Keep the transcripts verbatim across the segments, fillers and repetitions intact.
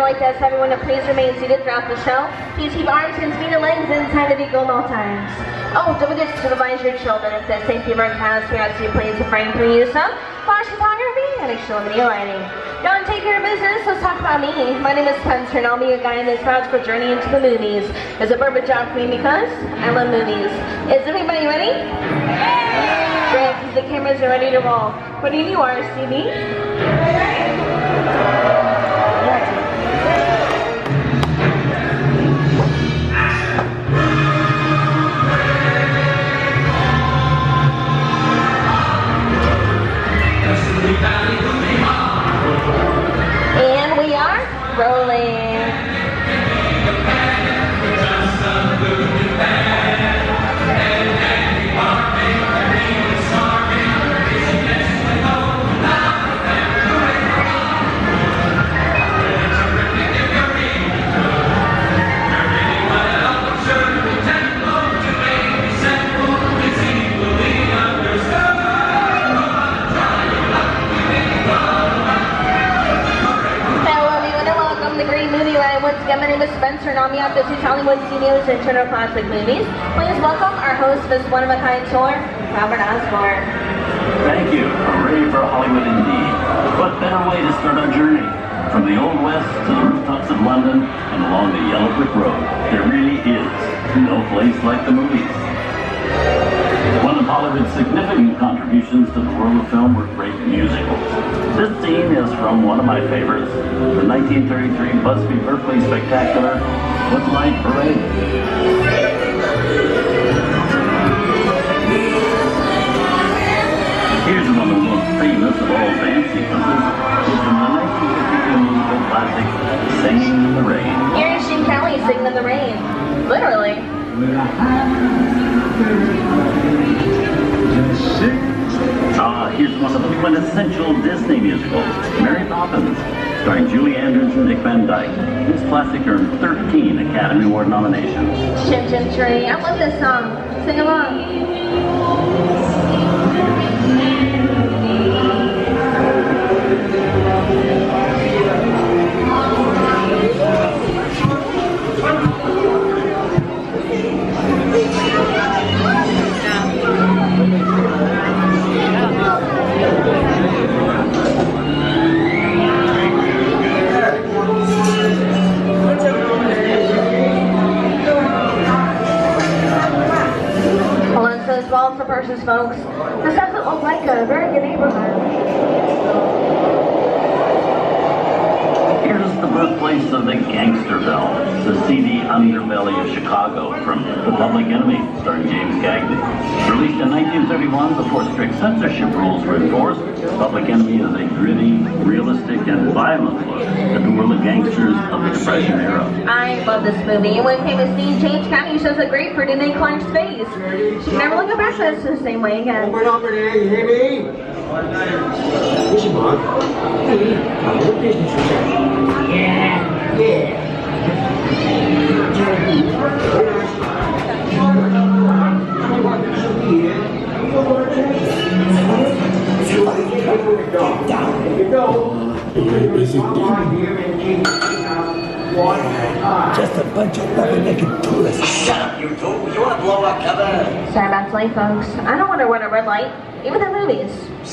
like to ask everyone to please remain seated throughout the show. Please keep arms and feet and legs inside the vehicle at all times. Oh, don't forget to supervise your children. If the safety of our cast, we ask you please refrain from use of flash photography and extreme video lighting. Don't take care of business, let's talk about me. My name is Spencer and I'll be your guide in this magical journey into the movies. It's a perfect job for me because I love movies. Is everybody ready? Yeah! Great, the cameras are ready to roll. Putting you are, C B. And we are rolling. Once again, my name is Spencer and I'll be at Disney's Hollywood Studios and Turner Classic Movies. Please welcome our host for this one-of-a-kind tour, Robert Osborne. Thank you. I'm ready for Hollywood indeed. What better way to start our journey? From the Old West to the rooftops of London and along the Yellow Brick Road, there really is no place like the movies. One of Hollywood's significant contributions to the world of film were great musicals. This scene is from one of my favorites, the nineteen thirty-three Busby Berkeley spectacular, Footlight Parade. Here's one of the most famous of all dance sequences. It's from the nineteen fifty-two musical classic, Singing in the Rain. Here's Gene Kelly singing in the rain. Literally. Ah, here's one of the quintessential Disney musicals, Mary Poppins, starring Julie Andrews and Dick Van Dyke. This classic earned thirteen Academy Award nominations. Chin Chin Tree. I love this song. Sing along. Well, for persons, folks, this doesn't look like a very good neighborhood. Here's the birthplace of the gangster film, the seedy underbelly of Chicago, from The Public Enemy, starring James Cagney. Released in nineteen thirty-one before strict censorship rules were enforced, Public Enemy is a gritty, realistic, and violent look at the world of gangsters of the Depression era. I love this movie. When famous scene, James Cagney shows a grapefruit in a Clark's face. She can never look at back at the same way again. Over and over there, you hear me? Listen, Mom. Hey, what business is that? Yeah. Yeah. Just a bunch of rubber-naked tourists. Shut up, you two. You want to blow our cover? Sorry about the late, folks. I don't want to run a red light, even in movies.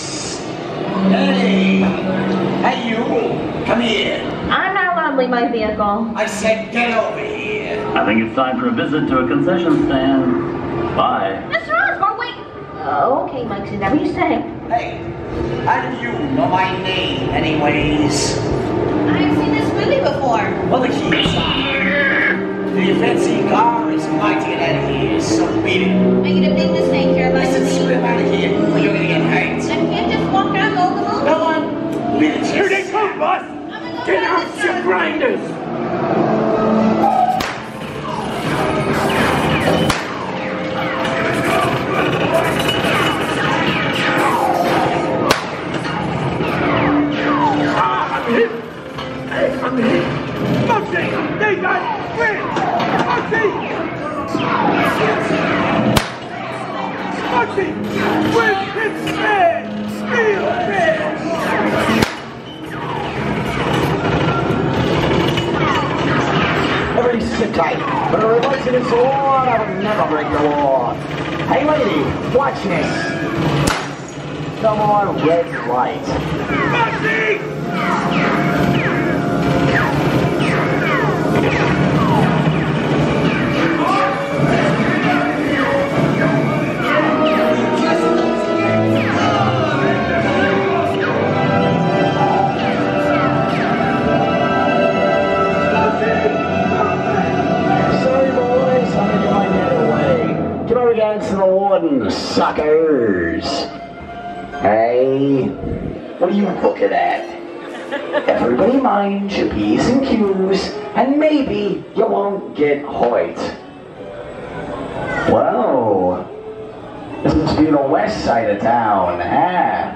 Hey! Hey, you! Come here! I'm not allowed to leave my vehicle. I said get over here! I think it's time for a visit to a concession stand. Bye. Mister Osborne, wait! Oh, okay, Mike, see, whatever you say. Hey! How do you know my name, anyways? I've seen this movie before. Well, the keys are. The fancy car is mighty out of here, so beat it. Making a big mistake here, I said slip out of here, or you're gonna get hurt. I can't just walk out and go the movie. No one! Here they come, boss! Get out your grinders! Ah, I'm hit! Hey, I'm hit! Moxie! They got Win! Moxie! Moxie! Win! It's bad! Real bad! Everybody sit tight. But a remote to this war, I will never break the law. Hey lady, watch this. No more red light. Marty! To the warden, suckers. Hey, what are you looking at? Everybody mind your P's and Q's, and maybe you won't get hurt. Whoa, this must be the west side of town, huh?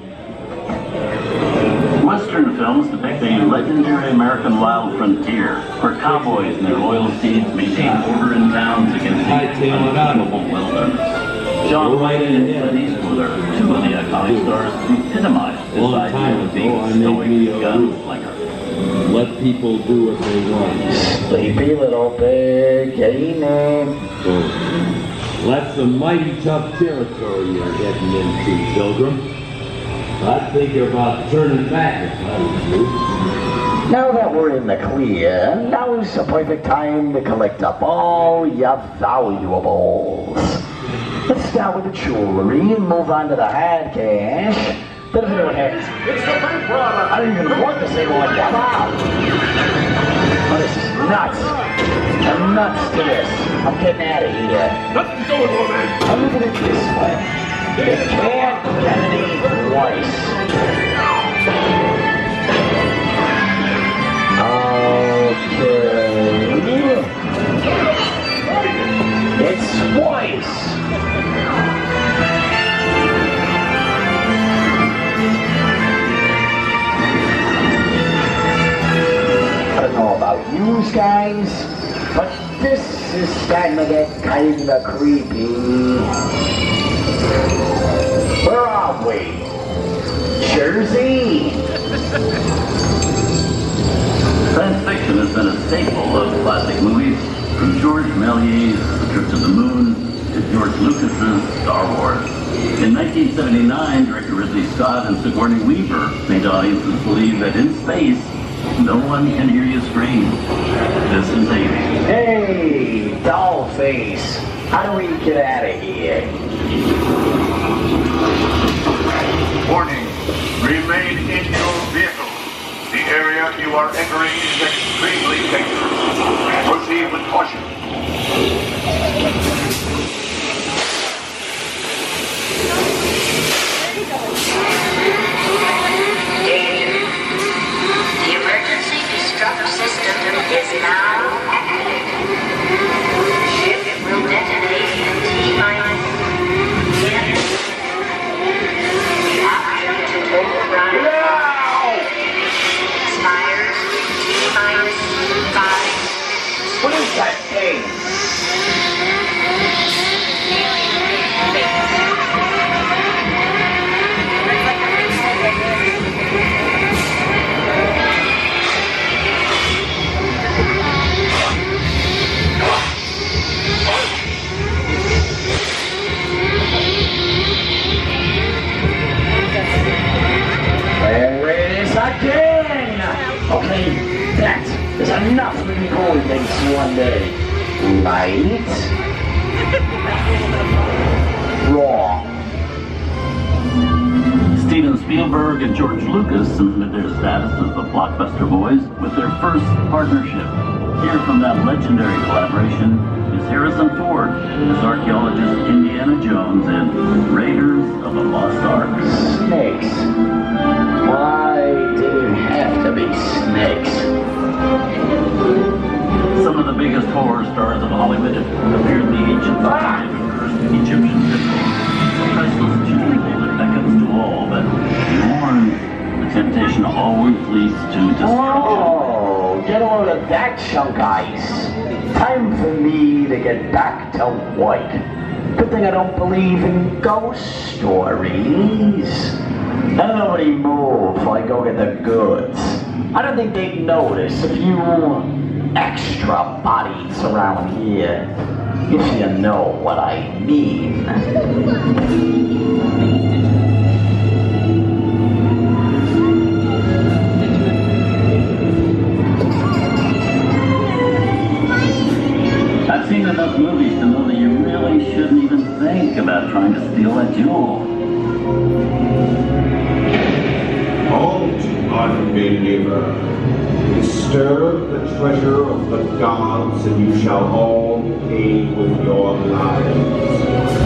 Western films depict a legendary American wild frontier where cowboys and their loyal steeds maintain order in towns against the unfathomable wilderness. John White and Clint Eastwood are two of the iconic stars who epitomize this idea of being a stoic gunslinger. Let people do what they want. Sleepy little pig, getting in. That's some mighty tough territory you're getting into, Pilgrim. I'd think about turning back if I was you. Now that we're in the clear, now's the perfect time to collect up all your valuables. Let's start with the jewelry and move on to the hard cash. But if anyone asks, it's the bank robber! I don't even want to say one. Come on! Oh, this is nuts. I'm nuts to this. I'm getting out of here. Nothing's going on, man. I'm looking at it this way. It can't get any worse. Okay. It's worse. I don't know about you guys, but this is starting to get kinda creepy. Where are we? Jersey? Science fiction has been a staple of classic movies, from George Méliès's The Trip to the Moon to George Lucas's Star Wars. In nineteen seventy-nine, director Ridley Scott and Sigourney Weaver made audiences believe that in space, no one can hear you scream. This is Amy. Hey, doll face. How do we get out of here? Warning, remain in your vehicle. The area you are entering is extremely dangerous. Proceed with caution. Danger. The emergency destruct system is now active. Ship will detonate in T-minus ten. Option to override. No! Expires T-minus five. What is that thing? There it is again! Okay, that is enough of me going things one day. Right? Wrong. Steven Spielberg and George Lucas cemented their status as the blockbuster boys with their first partnership. Here from that legendary collaboration is Harrison Ford as archaeologist Indiana Jones in Raiders of the Lost Ark. Snakes. Why did it have to be snakes? Some of the biggest horror stars of Hollywood have appeared in the ancient ah! and cursed Egyptian rituals. Priceless jewelry that beckons to all, but be warned, the temptation always leads to destruction. Oh, get a load of that chunk ice. Time for me to get back to work. Good thing I don't believe in ghost stories. Now nobody move while I go get the goods. I don't think they'd notice if you extra bodies around here, if you know what I mean. I've seen enough movies to know that you really shouldn't even think about trying to steal that jewel. Halt, unbeliever. Disturb the treasure of the gods, and you shall all pay with your lives.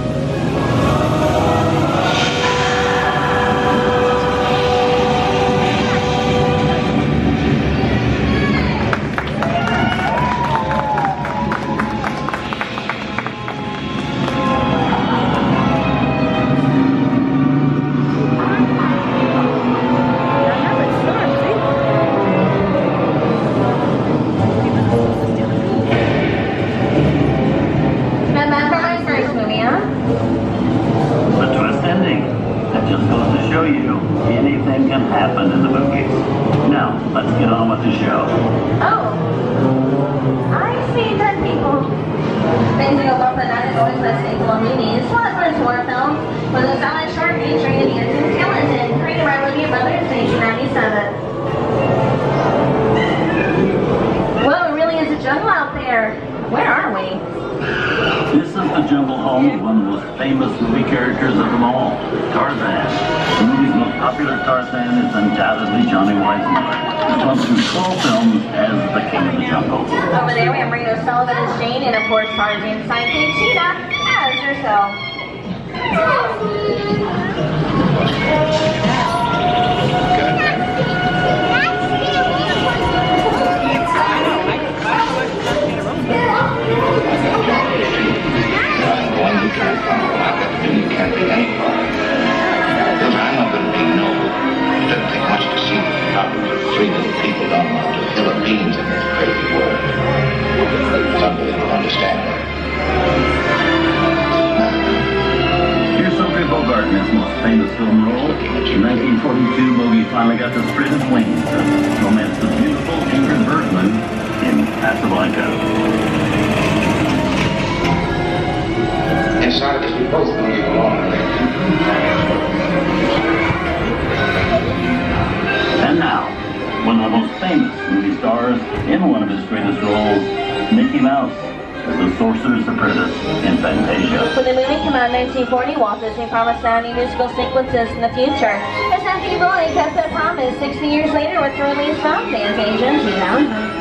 Walt Disney promised sounding musical sequences in the future. His nephew Roy kept that promise sixty years later with the release of Fantasia in two thousand.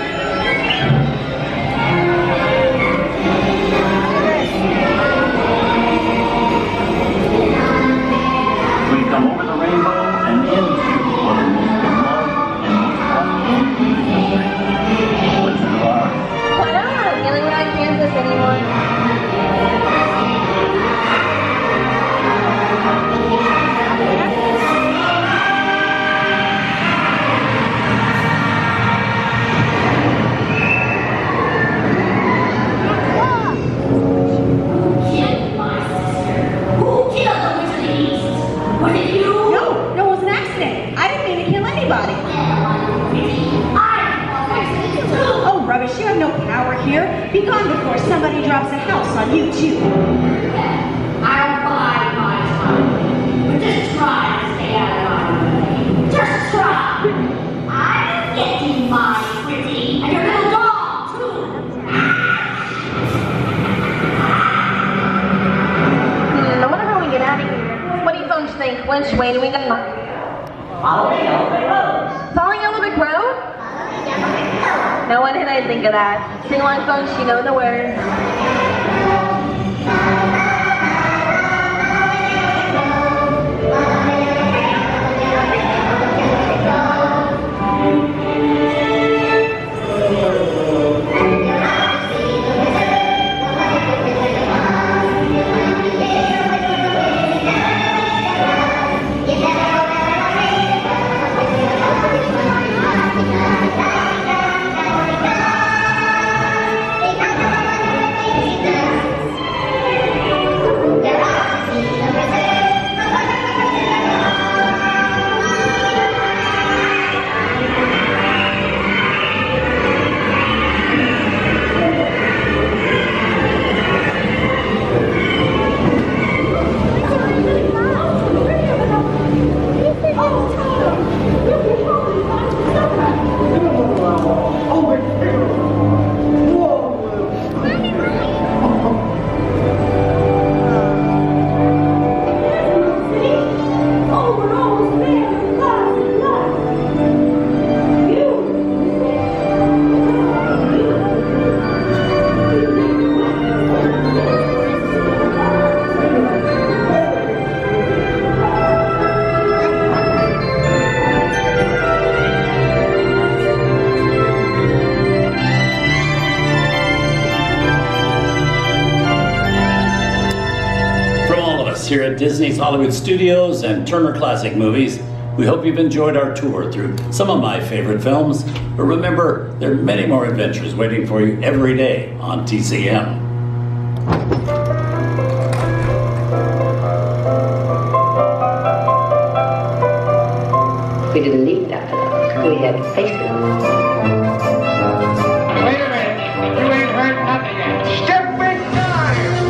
We come over the rainbow and into one of the most beloved and most popular movies. Wizard of Oz. Why not? Feeling we're not in Kansas anymore. Oh, rubbish, you have no power here. Be gone before somebody drops a house on you, too. I'll buy my time. But just try to stay out of my way. Just try. I'm getting my pretty. And your little dog, too. Hmm, I wonder how we get out of here. What do you folks think? Which way do we go? Following Yellow Brick Road. Following Yellow Brick Road? No, why didn't I think of that? Sing along, folks, you know the words. here at Disney's Hollywood Studios and Turner Classic Movies. We hope you've enjoyed our tour through some of my favorite films. But remember, there are many more adventures waiting for you every day on T C M. We didn't need dialogue. We had faces. Wait a minute. You ain't heard nothing yet. Step in time.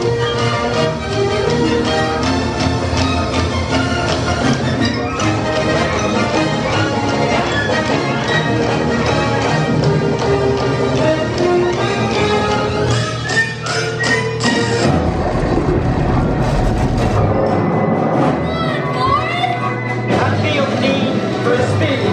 I feel need for speed.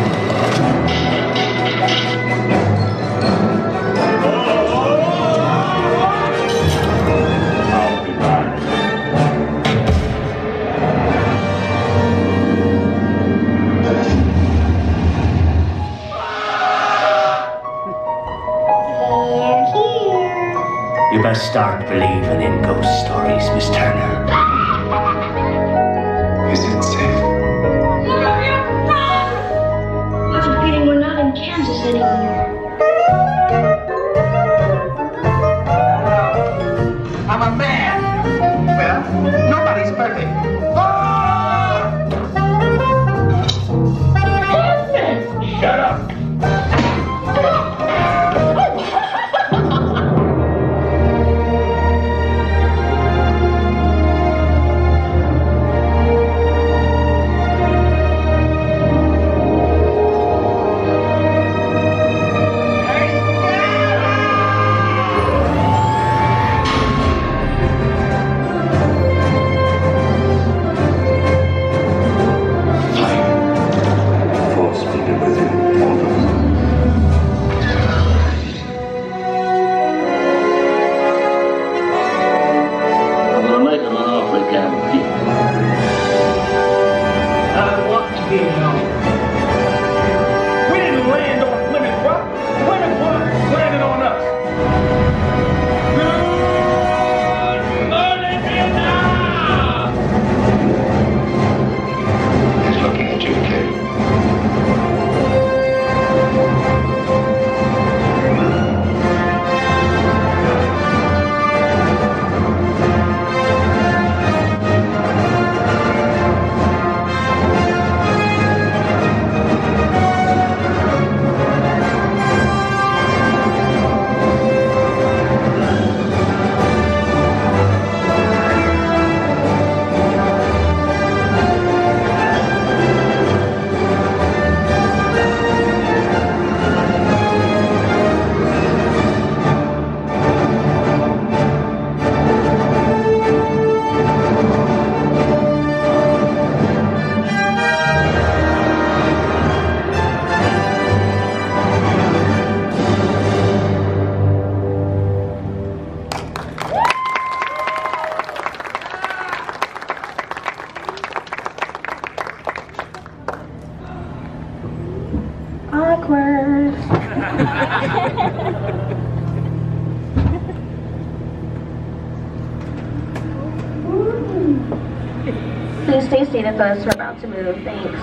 You best start believing in ghost stories, Miss Turner. Is it safe? It's a pity we're not in Kansas anymore. I'm a man. Well, nobody's perfect. Shut up. Please stay seated, folks. We're about to move. Thanks.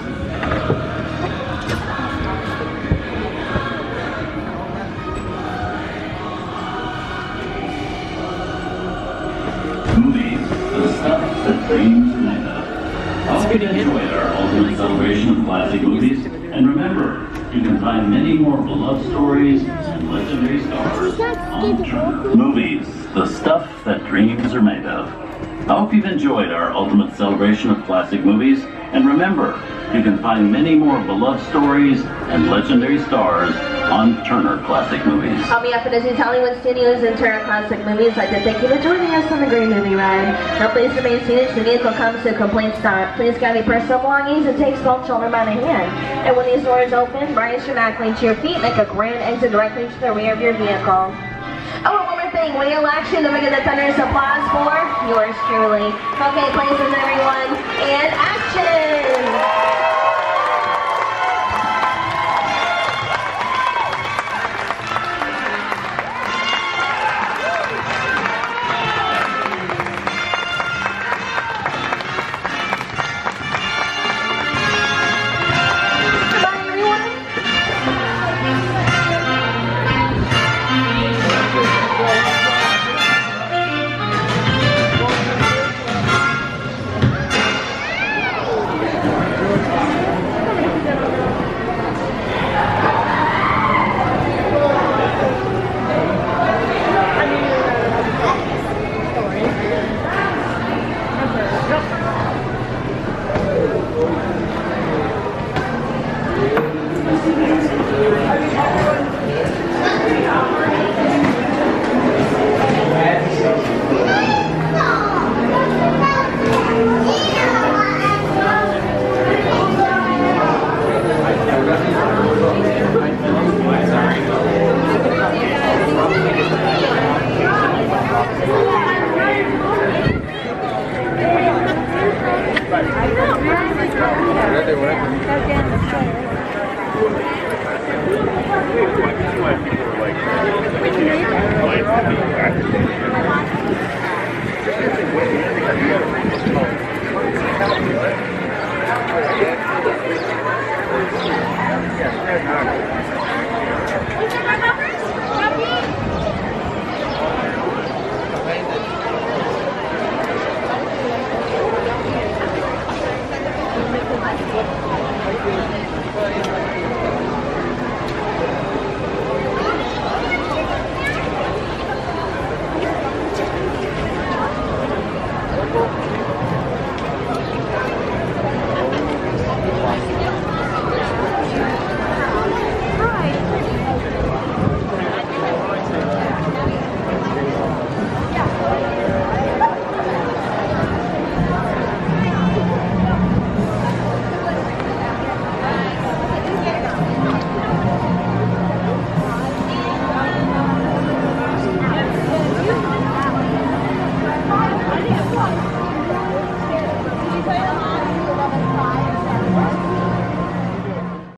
Movies, the stuff that dreams are made of. I hope you enjoyed our ultimate celebration of classic movies. And remember, you can find many more beloved stories and legendary stars on Turner. Movies, the stuff that dreams are made of. I hope you've enjoyed our ultimate celebration of classic movies. And remember, you can find many more beloved stories and legendary stars on Turner Classic Movies. On behalf of Disney's Hollywood Studios and Turner Classic Movies, I'd like to thank you for joining us on the Great Movie Ride. Now please remain seated as the vehicle comes to a complete stop. Please gather your personal belongings and take both children by the hand. And when these doors open, rise dramatically to your feet, make a grand exit directly to the rear of your vehicle. Oh, one more thing. Whale action. Don't forget the thunderous applause for yours truly. Okay, places, everyone. And action! Espérate,